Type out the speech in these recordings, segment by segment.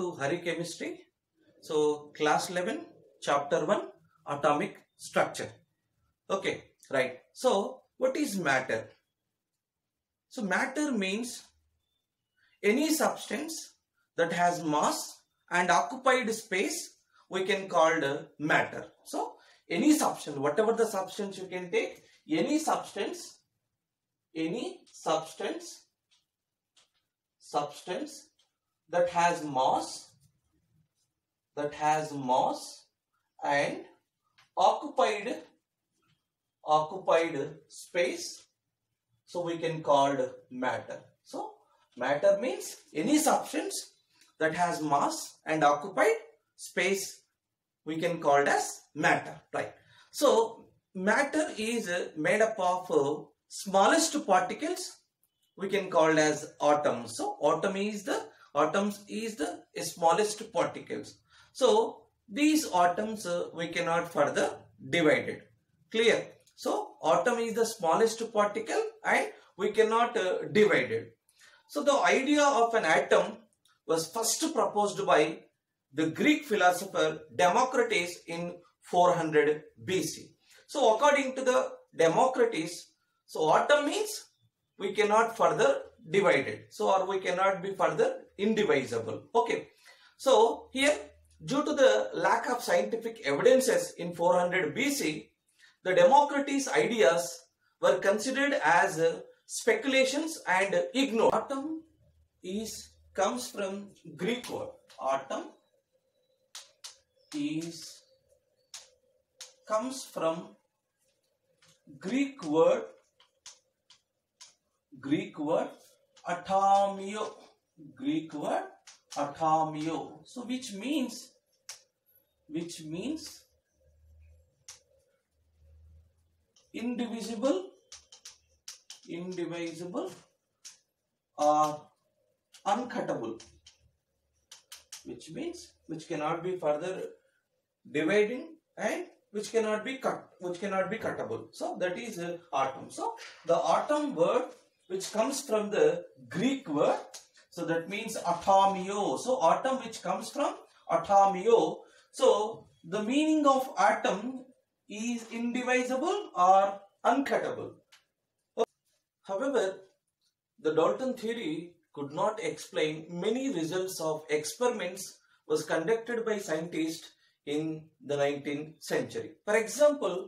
to Hari Chemistry. So class 11, chapter 1, atomic structure. Okay, right. So what is matter? So matter means any substance that has mass and occupied space we can call matter. So any substance, whatever the substance you can take, any substance that has mass and occupied space, so we can call matter. So matter means any substance that has mass and occupied space we can call as matter, right? So matter is made up of smallest particles we can call as atoms. So atoms is the smallest particles. So these atoms we cannot further divide it. Clear? So atom is the smallest particle and we cannot divide it. So the idea of an atom was first proposed by the Greek philosopher Democritus in 400 BC. So according to the Democritus, so atom means we cannot further divide it. So or we cannot be further indivisible. Okay. So here, due to the lack of scientific evidences in 400 BC, the Democritus ideas were considered as speculations and ignored. Atom comes from Greek word. Atom comes from Greek word atomio. So which means indivisible or uncuttable, which means which cannot be further dividing and which cannot be cuttable. So that is atom. So the atom word which comes from the Greek word, so that means atomio. So atom which comes from atomio. So the meaning of atom is indivisible or uncuttable. However, the Dalton theory could not explain many results of experiments was conducted by scientists in the 19th century. For example,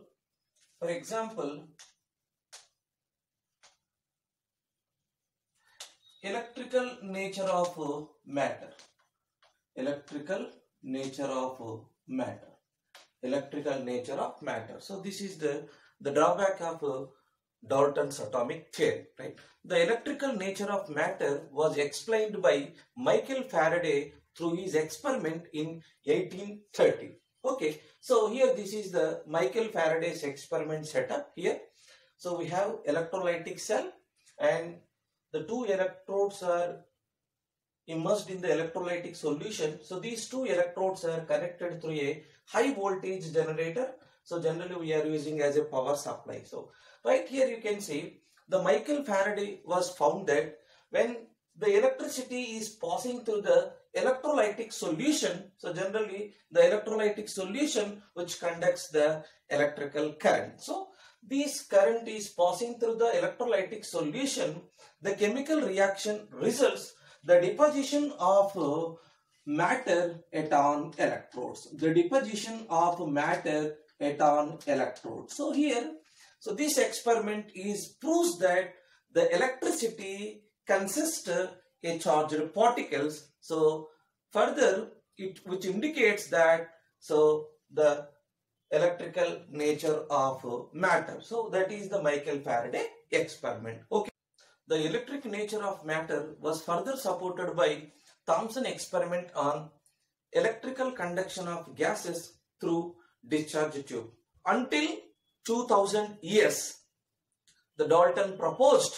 electrical nature of matter. So this is the drawback of Dalton's atomic theory, right? The electrical nature of matter was explained by Michael Faraday through his experiment in 1830. Okay, so here this is the Michael Faraday's experiment setup here. So we have electrolytic cell and the two electrodes are immersed in the electrolytic solution. So these two electrodes are connected through a high voltage generator. So generally we are using as a power supply. So right here you can see the Michael Faraday was found that when the electricity is passing through the electrolytic solution, so generally the electrolytic solution which conducts the electrical current. So this current is passing through the electrolytic solution. The chemical reaction results the deposition of matter at on electrodes. So here, so this experiment proves that the electricity consists a charged particles. So further, which indicates that so the electrical nature of matter. So that is the Michael Faraday experiment. Okay. The electric nature of matter was further supported by Thomson experiment on electrical conduction of gases through discharge tube. Until 2000 years, the Dalton proposed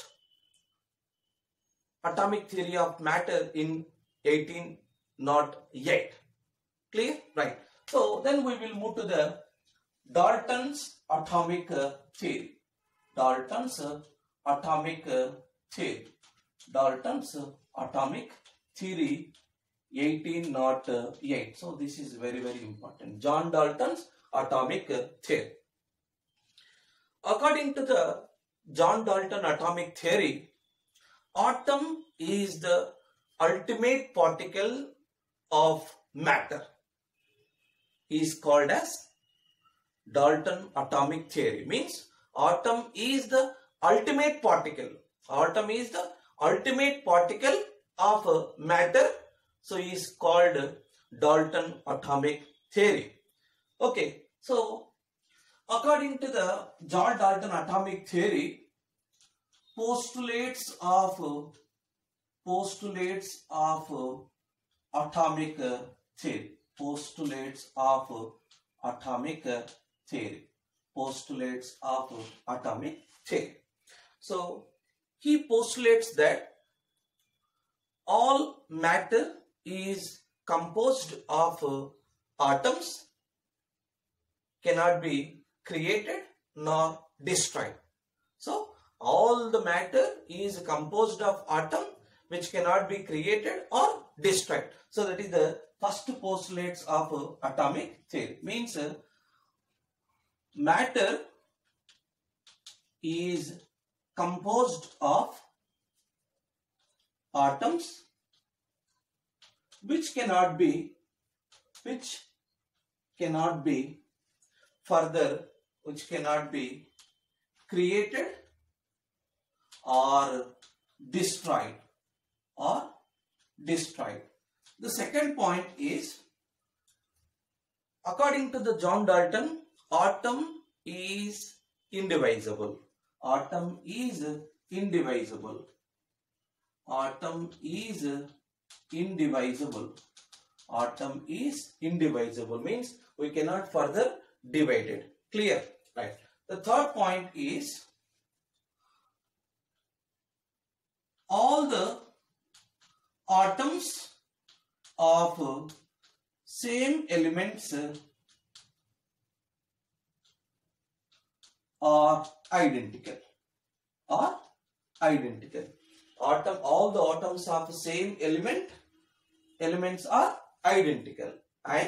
atomic theory of matter in 1808. Clear? Right. So then we will move to the Dalton's atomic theory. Dalton's atomic theory 1808. So this is very, very important. John Dalton's atomic theory. According to the John Dalton atomic theory, atom is the ultimate particle of matter. Is called as Dalton atomic theory. Means atom is the ultimate particle. Atom is the ultimate particle of matter. So is called Dalton atomic theory. Okay. So according to the John Dalton atomic theory, postulates of atomic theory. Postulates of atomic theory. Postulates of atomic theory. So he postulates that all matter is composed of atoms, cannot be created nor destroyed. So all the matter is composed of atom which cannot be created or destroyed. So that is the first postulates of atomic theory. Means matter is composed of atoms which cannot be created or destroyed. The second point is, according to the John Dalton, atom is indivisible. Atom is indivisible. Atom is indivisible. Atom is indivisible means we cannot further divide it. Clear? Right. The third point is, all the atoms of same elements are identical. All the atoms of the same elements are identical, and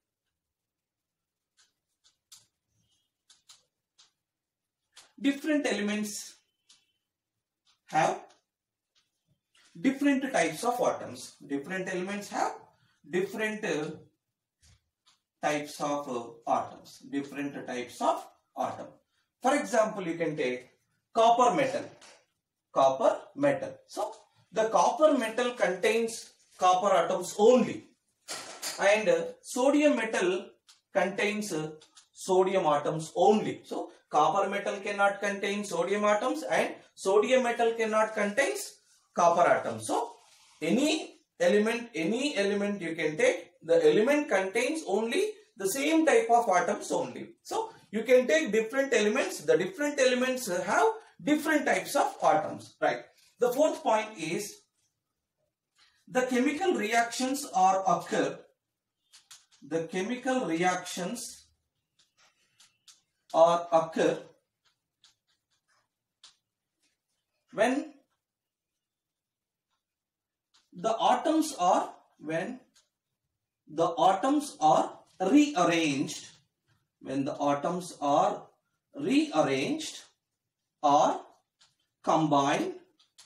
different elements have different types of atoms. Different elements have different types of atoms. Different types of atom. For example, you can take copper metal. Copper metal. So the copper metal contains copper atoms only, and sodium metal contains sodium atoms only. So copper metal cannot contain sodium atoms, and sodium metal cannot contain copper atoms. So any element you can take, the element contains only the same type of atoms only. So you can take different elements. The different elements have different types of atoms, right? The fourth point is, the chemical reactions occur. The chemical reactions occur when the atoms are rearranged. When the atoms are rearranged or combined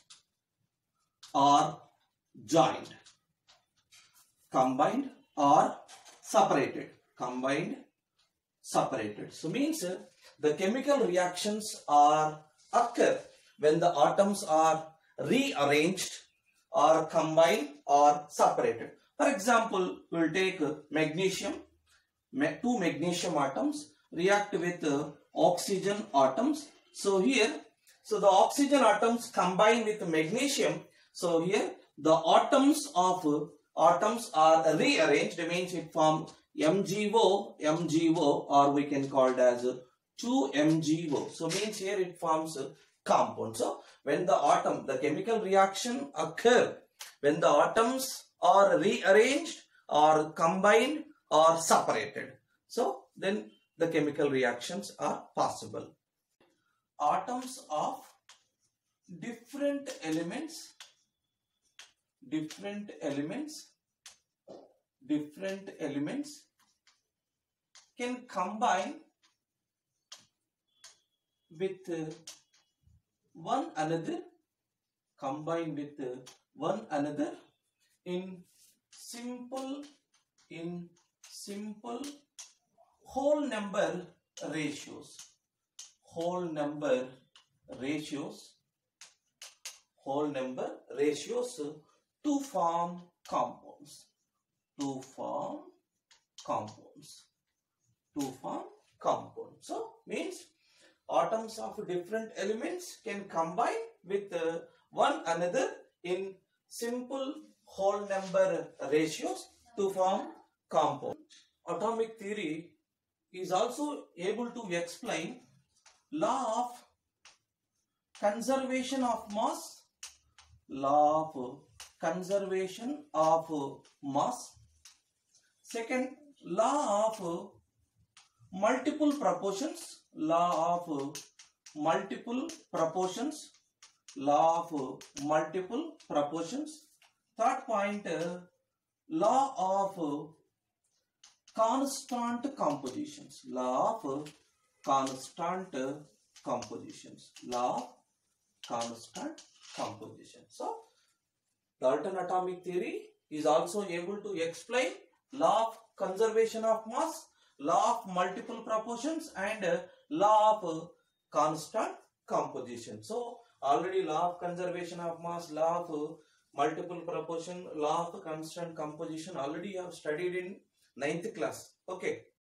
or joined. Combined or separated. Combined, separated. So means the chemical reactions occur when the atoms are rearranged or combined or separated. For example, we will take magnesium. Two magnesium atoms react with oxygen atoms. So here, the oxygen atoms combine with magnesium. So here the atoms are rearranged, means it forms MgO, or we can call it as 2MgO. So means here it forms a compound. So when the chemical reaction occur when the atoms are rearranged or combined or separated. So then the chemical reactions are possible. Atoms of different elements different elements can combine with one another, in simple whole number ratios, to form compounds, So means atoms of different elements can combine with one another in simple whole number ratios to form compound. Atomic theory is also able to explain law of conservation of mass, Second, law of multiple proportions, Third point, law of constant compositions, So, Dalton atomic theory is also able to explain law of conservation of mass, law of multiple proportions, and law of constant composition. So, already law of conservation of mass, law of multiple proportion, law of constant composition already you have studied in 9th class. Okay.